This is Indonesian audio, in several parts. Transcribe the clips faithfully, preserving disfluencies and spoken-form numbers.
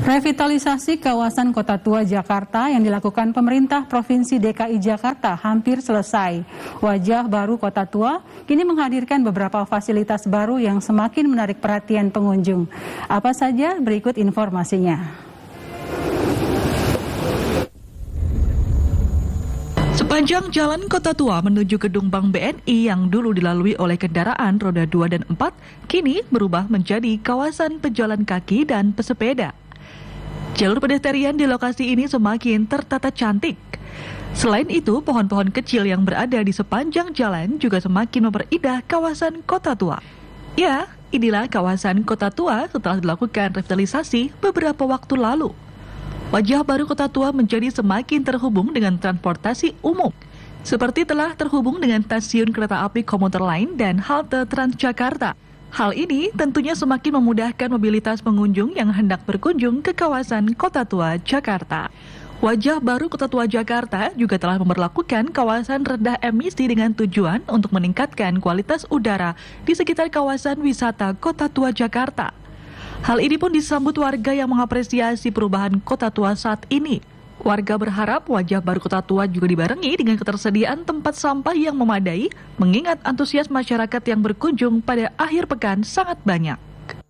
Revitalisasi kawasan Kota Tua Jakarta yang dilakukan pemerintah Provinsi D K I Jakarta hampir selesai. Wajah baru Kota Tua kini menghadirkan beberapa fasilitas baru yang semakin menarik perhatian pengunjung. Apa saja? Berikut informasinya. Sepanjang jalan Kota Tua menuju gedung Bank B N I yang dulu dilalui oleh kendaraan roda dua dan empat, kini berubah menjadi kawasan pejalan kaki dan pesepeda. Jalur pedestrian di lokasi ini semakin tertata cantik. Selain itu, pohon-pohon kecil yang berada di sepanjang jalan juga semakin memperindah kawasan Kota Tua. Ya, inilah kawasan Kota Tua setelah dilakukan revitalisasi beberapa waktu lalu. Wajah baru Kota Tua menjadi semakin terhubung dengan transportasi umum, seperti telah terhubung dengan stasiun kereta api komuter lain dan halte Transjakarta. Hal ini tentunya semakin memudahkan mobilitas pengunjung yang hendak berkunjung ke kawasan Kota Tua Jakarta. Wajah baru Kota Tua Jakarta juga telah memberlakukan kawasan rendah emisi dengan tujuan untuk meningkatkan kualitas udara di sekitar kawasan wisata Kota Tua Jakarta. Hal ini pun disambut warga yang mengapresiasi perubahan Kota Tua saat ini. Warga berharap wajah baru Kota Tua juga dibarengi dengan ketersediaan tempat sampah yang memadai, mengingat antusias masyarakat yang berkunjung pada akhir pekan sangat banyak.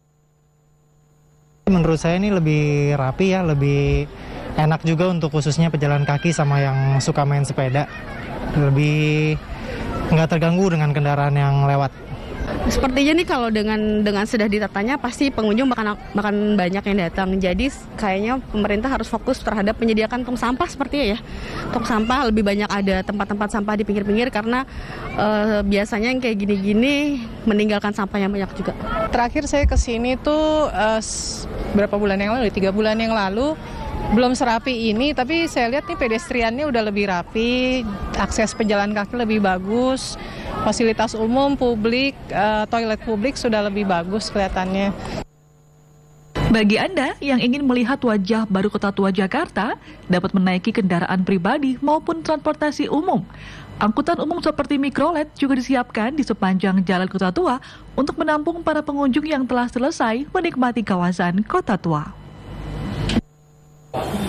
Menurut saya ini lebih rapi ya, lebih enak juga untuk khususnya pejalan kaki sama yang suka main sepeda. Lebih nggak terganggu dengan kendaraan yang lewat. Sepertinya nih kalau dengan dengan sudah ditatanya pasti pengunjung bakal makan banyak yang datang. Jadi kayaknya pemerintah harus fokus terhadap menyediakan tong sampah sepertinya ya. Tong sampah lebih banyak ada tempat-tempat sampah di pinggir-pinggir karena uh, biasanya yang kayak gini-gini meninggalkan sampah yang banyak juga. Terakhir saya kesini tuh uh, berapa bulan yang lalu, tiga bulan yang lalu. Belum serapi ini, tapi saya lihat nih pedestriannya udah lebih rapi, akses pejalan kaki lebih bagus, fasilitas umum, publik, uh, toilet publik sudah lebih bagus kelihatannya. Bagi Anda yang ingin melihat wajah baru Kota Tua Jakarta, dapat menaiki kendaraan pribadi maupun transportasi umum. Angkutan umum seperti mikrolet juga disiapkan di sepanjang jalan Kota Tua untuk menampung para pengunjung yang telah selesai menikmati kawasan Kota Tua.